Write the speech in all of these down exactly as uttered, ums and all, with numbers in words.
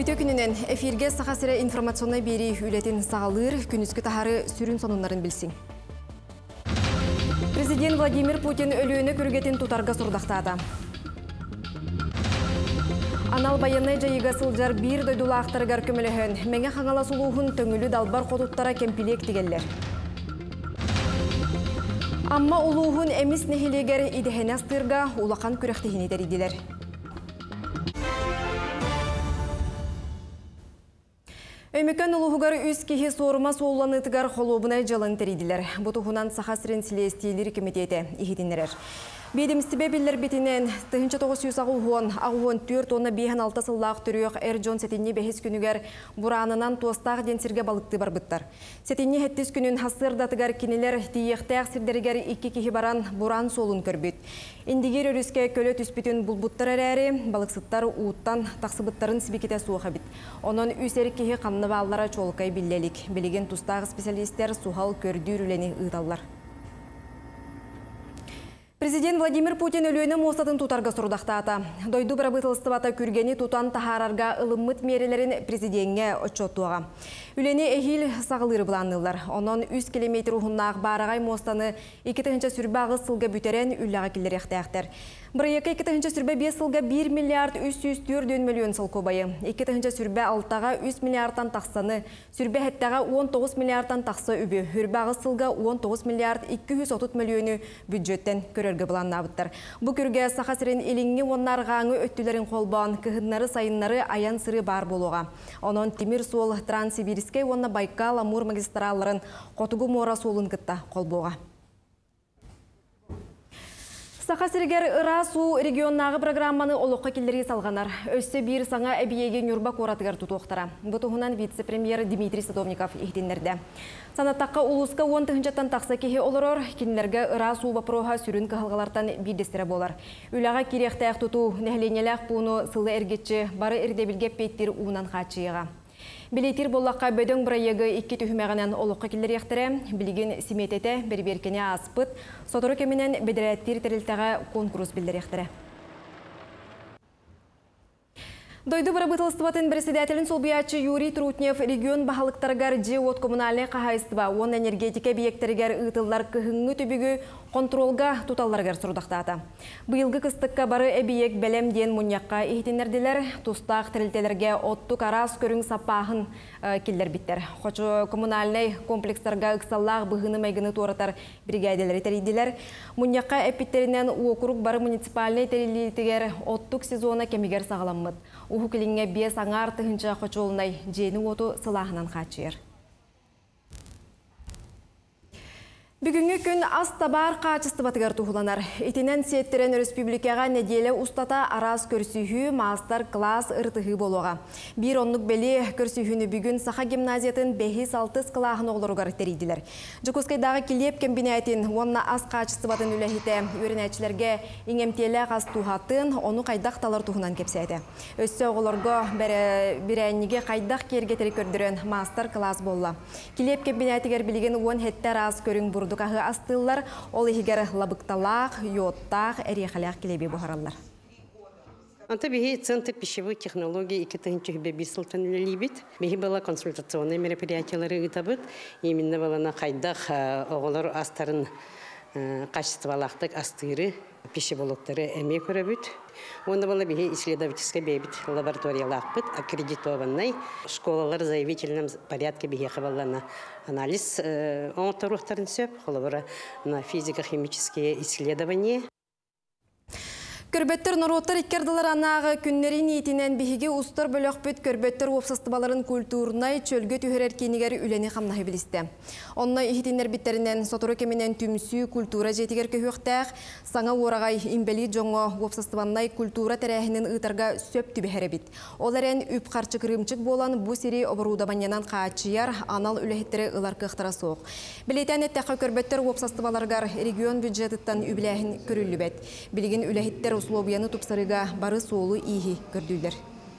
Күтө күнінен эфирге сақасыра информационный бери үлетін сағалыр күнізгі тахары сүрін сонунларын білсін. Президент Владимир Путин өліөні көргетін тұтарға сұрдақтады. Анал байыны жайыға сылжар бір дойдула ақтарығар көміліхін, мәңе қаңала сұлуғын төңілі далбар қодуттара кемпилек тегелер. Амма улуғын әміс нәхелегер идехен астырға улақан күріқтігіне дәриділер. Өймеккен улуғығар үз кехе сорыма соуланыдығар қолуыбынай жалын тәриділер. Бұтығынан Сахасырын Селестиелер комитеті ехетінерер. Бедімістібе білдер бетінен тұхынча тоғыз жүз ағуын, ағуын төрт оны бейін алты сыллақ түріғ әр жон сәтінне бәхес күнігер бұранынан туыстақ денсерге балықты бар бұттар. Сәтінне әттіз күнін хасырдатығар кенелер тиектәқ сірдерігер екі кехе баран бұран солын көрбет. Индигер өріске көлі түспетін бұлбұттар әрәрі, балықсыттар уыттан тақсыбыттарын сібекеті суға бит. Onun үсері кехе қанны баллара чолқай білелік. Білеген тұстағы специалистер сухал көрді үрілені ұйталар. Президент Владимир Путин өліөні мостатын тұтарға сұрдақтаты. Дойду бірабытылыстыбата күргені тұтан тахарарға ылыммыт мерелерін президентге отчоттуға. Үлені әхил сағылыры бұланылар. Onun үз километр ұғыннақ барағай мостаны екі сүрбе ағыз сылға бүтерен үлліға келер ектәқтер. Бірайықы екі сүрбе бес сылға бір миллиард үз жүз төрт миллион сыл көбайы. екі сүрбе алтыға үз миллиардтан тақсаны, сүрбе әттіға он тоғыз миллиардтан тақсы үбі, хүрбе ағыз сылға он тоғыз миллиард екі жүз отыз миллионы бюджеттен көрерге бұланнабыттар. Бұ көрге Сахасырын еліңе онлар ғаңы өттілерін қолбан, кығынлары сайынлары аян сыры бар болуға. Onun Темір сол Транссибирскай онна Байкал Амур магистралларын Қотугу мора солын кітті қолбуға. Сахасыргер ыра су регионнағы программаны олыққа келдерге салғанар. Өсі бір саңа әбиеге нүрба қоратығар тұтуқтара. Бұтығынан вице-премьер Дмитрий Садовников ехтендерді. Санаттаққа улысқа он тығынчаттан тақса кеге олырыр, кенлерге ыра су бапроға сүрін қағылғалартан бейдестері болар. Үліға керектәқ тұту нәхленеләқ бұны сылы әргетші бары әрдебілге пейттер уынан қачыйға. Билетир боллаққа бөдің бірайығы екі түхімеғінен олыққа келдер ектірі, білген симететі бір-беркене аспыт, сотыры кемінен бедірәттер тәрілтіға конкурс білдер ектірі. Дойду барабытылыстыбатын председателін солбиячы Юрий Трутнев регион бағалықтарғар же от коммунальный қағайыстыба, он энергетика объекттергер ұтылар кығыңы түбігі контролға тұталарғар сұрдақтады. Бұйылғы қыстыққа бары әбиек бәлемден мұньяққа ехтенерділер, тұстақ тірілтелерге оттық арас көрің сапағын келдер біттер. Қочы коммунальный комплекстарға ұқсаллақ бұғыны мәйгіні туаратар бригадилері тәрейділер. Мұньяққа әппеттерінен уокурук бары муниципальный тәрелетігер оттық сезона кемігер сағаламмыд. Уху келіңе бес аңар тұхынша қочолынай жені оту сылағынан қачыр. Бүгінгі күн ас табар қачысты батығар тұғыланар. Итінен сеттерен республикаға неделі ұстата арас көрсүйі мастер класс ұртығы болуға. Bir онлық бәлі көрсүйіні бүгін Саха гимназиятын бәхес алтыз қылағын оғылыруғар терейділер. Жүкускайдағы келеп кембинайтын, онна ас қачысты батын үләхеті өрінәтшілерге иңемтелі қас туғатын, оны қайдақ талар тұғынан кепсәді. Өсі оғылырғы бірәнеге қайдақ керге тері көрдірін мастер класс болла. Келеп кембинайтығар білген он хеттер ас көрің бұр Дукағы астылар, ол егер лабықталақ, йоттақ, әрекалақ келебе бұхаралар. Анта беги Центр пищевой технологии и кетенчих бебисылтан либит. Беги была консультационные мероприятия рытабыт. Именно была на хайдах оғылар астарын качестволақтық астыры, пищевологтары әме көрөбіт. Онда была беги исследовательская бебит лабораториялақпыт, аккредитованный. Школалар в заявительном порядке беги хавалана анализ оңтарухтарын сөп, холовара на физико-химические исследования. Көрбеттер нороттар иккерділер анағы күннерін етінен бігіге ұстар бөліқпет көрбеттер опсастыбаларын культурнай чөлгі түйірер кенігер үлені қамнағы білісті. Онна ехетінер біттерінен сотыры кеменен түмсі культура жетігер көхіқтәқ, саңа орағай имбели жоңы опсастыбаннай культура тәрәхінің ұтарға сөп түбі бит. Оларен үп қарчы кірімчік болан бұ сері обырудабанянан қачияр анал үләхеттері ұлар қықтыра соқ. Білетен әттәқі көрбеттер опсастыбаларғар регион бюджетіттан үбіләхін көрілі бәт. Білген үләхеттер условияны тупсарыга бары солу ихи көрдүлер.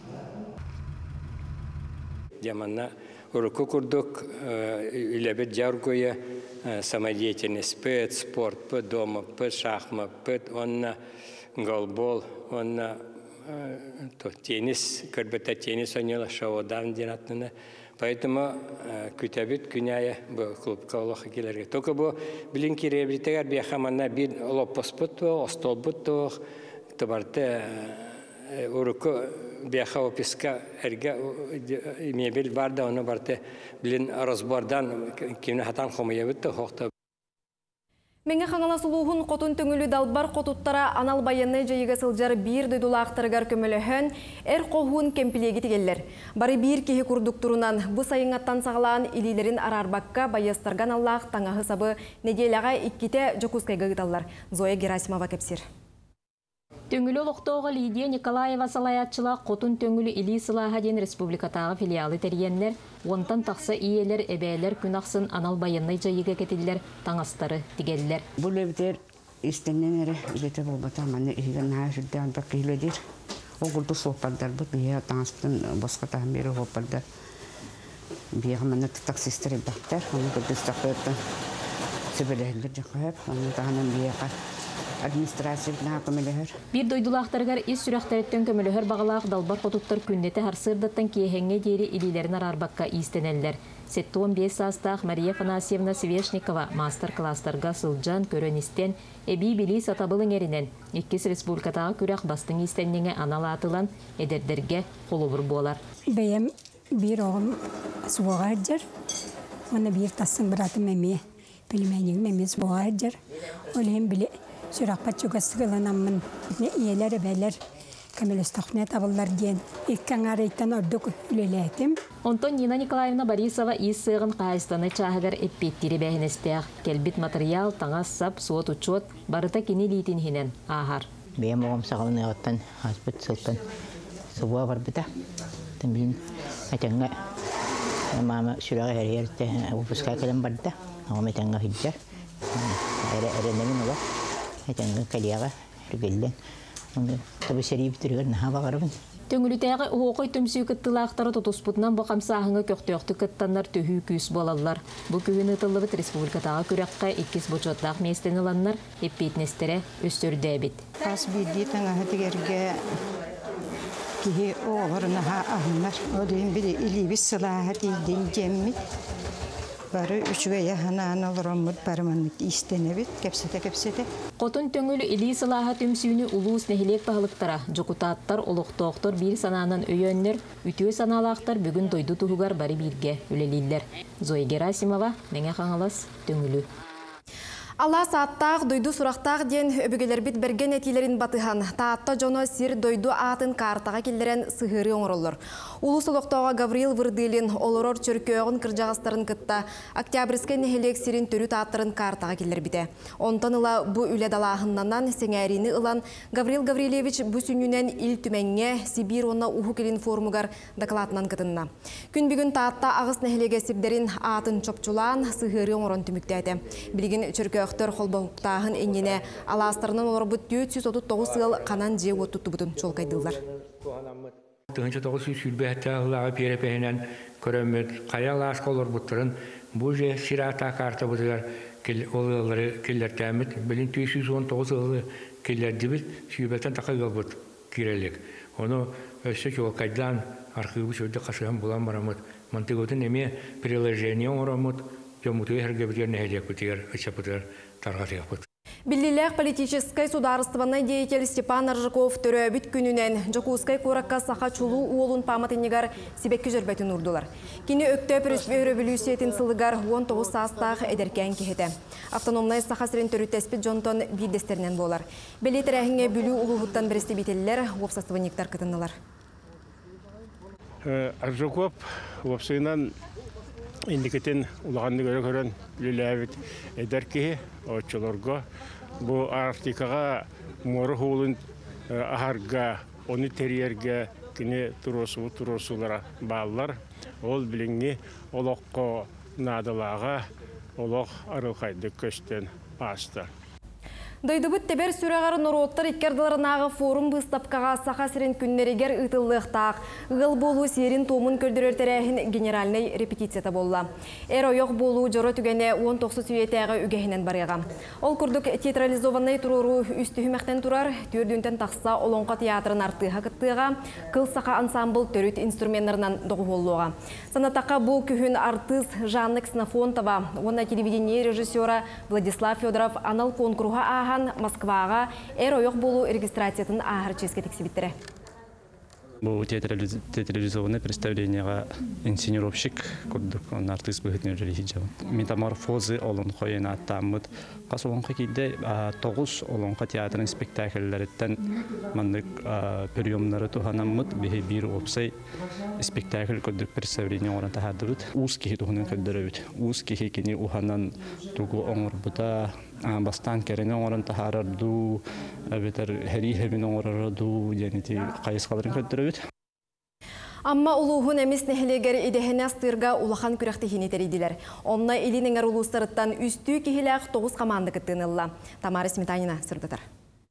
Яманна уруку курдук үлебет жаргоя самодеятельность, пэт, спорт, пэт дома, пэт шахмат, пэт онна голбол, онна теннис, көрбетте теннис ойнала шоудан динатны. Поэтому күтәбит күнәя бу клубка олох килерге. Только бу билинки реабилитагар бияхаманна бир лоппоспут, остолбут, табарты уруку бияха описка эрге мебель барда, оны барты билин разбордан кимне хатан хомаябыт хохта. Менге хаңала сулуғын қотын төңілі далбар қотуттара анал байынны жайыға сылжар бір дөйдулақтырығар көміліхін әр қоғуын кемпілегі тегелер. Бары бір кеге күрдіктұрынан бұ сайыңаттан сағылан илилерін арарбаққа байыстарған Аллах таңағы сабы неделяға икките жокускайға ғыталар. Зоя Герасимова кепсір. Төңүлі лоқтоғы Лидия Николаева салаятчыла қотын төңүлі Или Сылаға ден республикатағы филиалы тәргенлер, онтан тақсы иелер, әбәлер күнақсын анал байынны жайыға кетілдер, таңастары тигеллер. Бұл өбдер істеннен әрі үлеті болбата маны үйген наға жүрді албақ үйледер. Оғылды соқпалдар бұд, бия таңастын босқа тағын бері соқпалдар. Бия ғаманы таксистері бақтар, оны күрдістақ өттін сөбелерлер жақайып, оны тағынан бияға администрациялық көмөлөһөр. Бир дойдулақтаргар ис сүрәхтәреттен көмөлөһөр бағалақ далбар қотуттар күннеті харсырдаттан кейхенге дейірі илилерін арарбаққа истенеллер. Сетті он бес састақ Мария Фанасьевна Свешникова мастер-класстарға сылжан көрөністен әбей білі сатабылың әрінен Еккес республикатағы күрәқ бастың истеннеңе аналатылан әдердерге қолыбыр болар. Бәйім бір оғым суға әрдер, оны бір тасын бұратым әме, білмәнігім әме суға әрдер, олайым білі Сұрақпат жүгістігілінамын иелері бәлер кәмел ұстақне табылар ден. Еккен арайттан ордық үлеләйтім. Онтон Нина Николаевна Борисова исығын қайыстаны чағығар әппеттері бәйіністіғ. Кәлбіт материал, таңас сап, суот учет, барыта кені лейтін хенен ағар. Бәйім оғым сағылын әғаттан, аспыт сылтан сұбуа бар бұта. Тәмбілін әтәңгі мама сүрағы әрерді ұпысқа кәлім барды. Оғым әтәңгі хиджар. Әренемін оға. Әтәңгі кәлияға үргелден. Табы сәрей бітірігер наға бағарыбын. Төңілітәғі оғой төмсүй күттілақтары тұтыспұтынан бұқамсағыңы көқтіоқты күттанлар төхі күйіс болалар. Бұл күйін ұтылыбыт республикатаға күрәққа еккес бұчоттақ местен ұланлар еппетнестері өстөрді әбет. Тас білді таңағы тігерге кейі оғырынаға ағынлар. Одайын білі илебіс сылаға дейден жеммет. Бары үшіге яхана аналырамыд барыманмет истенебет, кепсете-кепсете. Қотын төңілі Или Сылаға төмсүйіні ұлуыс нәхилек бағылықтара, жоқутаттар, олықтоқтар бір сананын өйөнлер, үтіе саналақтар бүгін дойду тұғығар бары бірге өлелейлер. Зоя Герасимова, Менге Қаңалас, төңілі. Алла сааттақ дойду сұрақтақ ден өбігелер бит берген әтилерін батыған. Таатта жоно сир дойду атын картаға келдерен сығыры оңырылыр. Улус ұлықтауға Гавриил Вырдылин олорор чөркөғын кіржағыстарын кытта октябрьске нехелек сирин түрі тааттырын картаға келдер біде. Онтан ыла бұ үлі далағыннан сеңәріні ылан Гавриил Гаврилевич бұ сүнінен ил түменге Сибир онна уху келін формугар докладынан кытынна. Күн бүгін таатта ағыс нехелеге сирдерін атын чопчулан сығыры оңырын түміктәді. Білген чөркө Өқтөр қолбауқтағын әңгене аластарынан олар бұт төрт жүз отыз тоғыз сыл қанан же өттті бұтын жол қайдылдар. Тыңыншы тоғыз сүлбе әттіғылағы перепейінен көрімет қая лас қолыр бұттырын бұл же сирата карта бұтығар олылары келдер тәмет. Білін төрт жүз он тоғыз сылы келдер дебіт сүйбеттен тақайғал бұт керелік. Оны өсі жол қайдан арқығы сөйді қасыған бұлан барамыд. Мантығытын әме приложение оңырамыд. Биллилек политической сударствоной деятель Степан Ржаков төрөбит күнүнен Жокускай куракка саха чулу уолун паматынегар сибекки жөрбетін урдулар. Кини өктөп революциятин сылыгар он тогуз састах эдеркен кехете. Автономный саха сирин төрүттеспит жонтон бидестеринен болар. Белетерәһиңе бүлүү улугуттан берестебителлер опсастываниктар кытыннылар. Ржаков опсыйнан индикетен улағанды көрі көрін үліләвет әдер кейі отчыларға. Бұл Арктикаға моры қолын ағарға, оны терьерге кіне тұросуы тұросулара балылар. Ол біліңе олыққа надылаға олық арылқайды көстен асты. Дойдубут тебер сүрәгары нороттар иккердаларынағы форум бұстапкаға сақа сирен күннерегер ұтылықтақ. Ғыл болу серин томын көрдірер тәрәхін генеральный репетицията болла. Әр ойық болу жоры түгене он тоғыз сүйетәғы үгәхінен барыға. Ол күрдік театрализованный тұруру үстіхімәқтен тұрар, түрдүнтен тақса олонға театрын артыға кыттыға, қыл сақа ансамбл төріт инструментларынан доғы болуға. Санатаққа бұл күхін артыз Жанна Ксенофонтова, оны телевидение режиссера Владислав Федоров анал конкурға аға Москваға әр ойық болу регистрациятын ағыр ческе тексебіттірі. Бұл театрализованное представлениеға инсценировщик күрдік, он артист бұғытын өжілі жауын. Метаморфозы олын қойын аттамыд. Қас олынға кейді тоғыз олынға театрын спектакльлеріттен мандық приемлары тұханамыд, бейі бір опсай спектакль күрдік представление орын тахадырыд. Уыз кейі тұхынан күрдірі өт. Уыз кейі кені ұханан тұғы оңыр бұда бастан керене орын тахарарду, бетер хәри хәбін оңырарду, жәнеті қайысқаларын күрдірі өт. Амма улуғын әмес нәхілегер едехіне астырға улахан күрәқті хенетериділер. Онна елінің арулустарыттан үсті кехіләқ тоғыз қаманды күттіңілла. Тамара Сметанина сұрдытыр.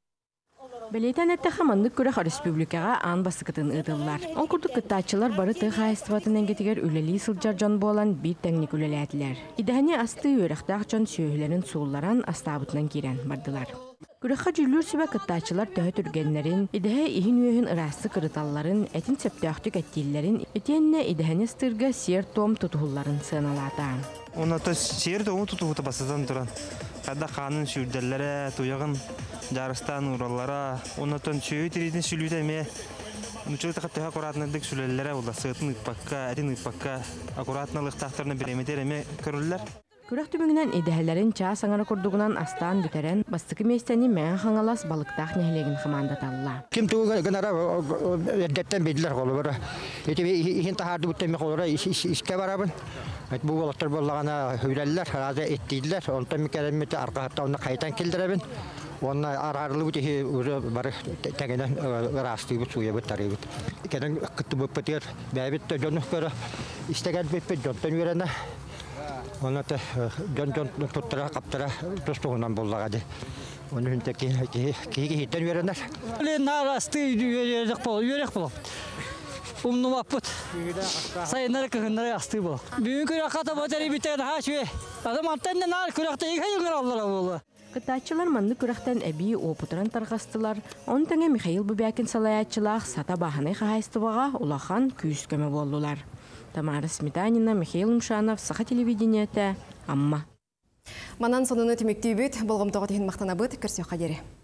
Белейтен әтті қамандық күрәқ республикаға аң басы күтін ұтылылар. Он күрдік күттачылар бары тұқ айыстыватын әңгетігер үлелі сылжар жон болан бір тәңнік үлеләділер. Идәхіне асты өріқтақ жон сүйелерін суыларан астабытынан керен бардылар. Күрәққа жүлір сөбә күттачылар төхі түргенлерін, идәхе ихін өйін ұрасы кырыталларын, әтін сәптіқтік әттелерін, әтенне идәхіне стырға сер том тұтығыларын сыналата. Онаты сер том тұтығыты басыдан тұран. Қадда қанын сүйірдерлері, тұяғын жарыстан ұралара, онатын сүйі теретін сүліді әме, Нучылы тақаттыға құратынадық сүлелері олар сығытын ұтпаққа, әтін ұтпаққа аккуратналық тақтарына біремедер әме көрілілер. Күрәк түбіңінен едәхелерін ча саңары құрдығынан астан бүтерен бастықы мейстені мәң қаңалас балықтақ нәхілеген қымандаталла. Кем туғы гынара әддеттен беділер қолы бары. Етебе ихин тахарды бүттемек олары ішке барабын. Бұл олықтар болағана өйләлілер, разы еттейділер. Онтан мекәлемметі арқағатта оны қайтан келдіребін. Оны арарлы бүтехи үрі бары тәгенен растый бұт, суя бұт, тарай бұт. Кәден күтті бұп бұтер, бәйбітті жонық көрі, істеген бүппет жонтан өрені. Оны жон-жон тұттыра, қаптыра, тұстығынан болағады. Оны үнті кейге хеттен өренер. Нар асты өрек бол. Умны маппыт. Сайынары кығынары асты бол. Бүгін күрек қата батары бітеген ха шуе. Адам аттан нар күректі еге юңыр аллара болы. Кытачылар манны күрәқтен әбі опытыран тарғастылар. Он тәңе Михаил Бубякин салаятчылақ сата баханы қағайстываға улахан күйіскөмі болдылар. Тамара Сметанина, Михаил Мшанов, Саха телевидениеті, Амма. Манан сонуны темектей бүт, болғым тоғы теген мақтана бұд, көрсе қадері.